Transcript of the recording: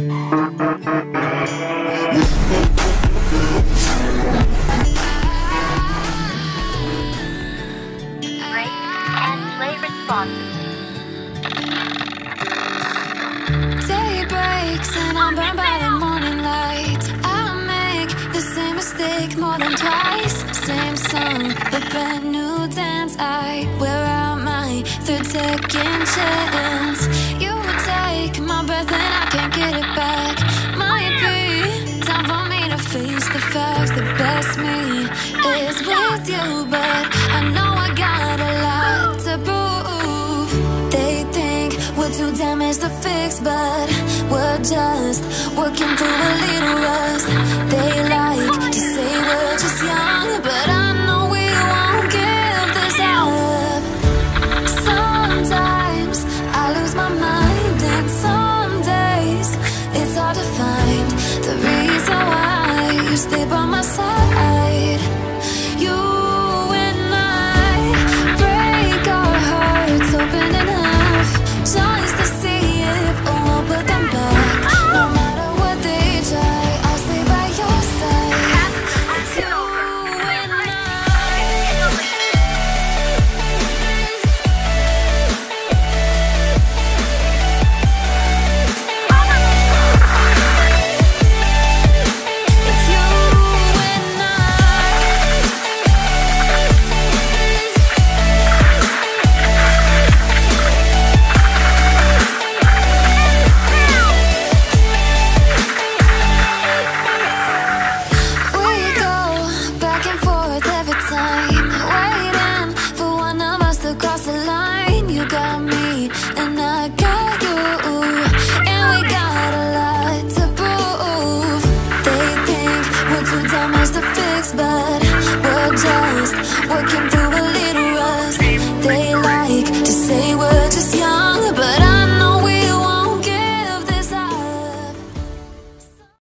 Day breaks and I'm burned by the morning light. I make the same mistake more than twice. Same song, but brand new dance. I wear out my third second chance. You take my breath and I can't get it back. Might be time for me to face the facts. The best me is with you, but I know I got a lot to prove. They think we're too damaged to fix, but we're just working through a little rust. They like to say we're just young, but I know we won't give this up. Sometimes I lose my mind, and some days it's hard to find the reason why you stay by my side. You and I break our hearts open enough just to see if we'll put them back. No matter what they try, I'll stay by your side. It's you and I. It's you and I. We go back and forth every time, waiting for one of us to cross the line. You got me and I got you, and we got a lot to prove. They think we're too damaged to fix, but we're just working through a